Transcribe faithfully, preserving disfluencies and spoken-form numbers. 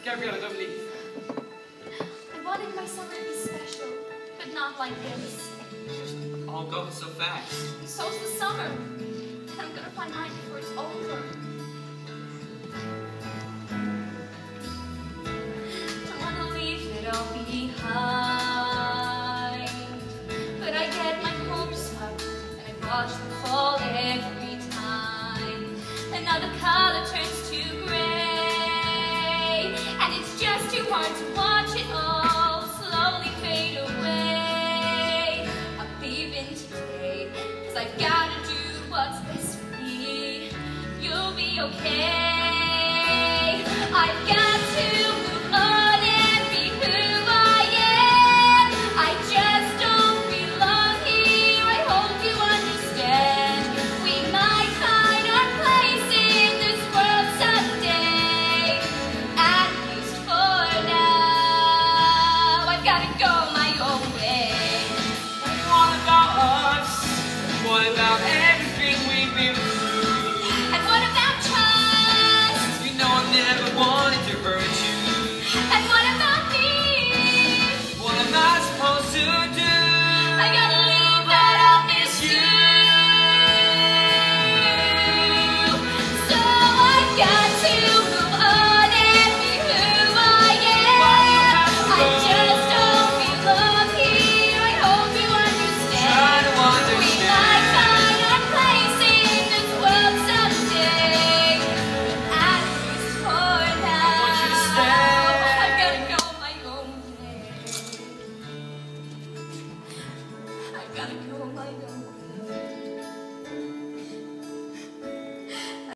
Gabriella, don't leave. I wanted my summer to be special, but not like this. All goes so fast. So's the summer. And I'm gonna find mine before it's over. Don't wanna leave it all behind. But I get my hopes up, and I watch them fall every time. And now the color turns to gray. And it's just too hard to watch it all slowly fade away. I'm leaving today, cause I've gotta do what's best for me. You'll be okay. I've got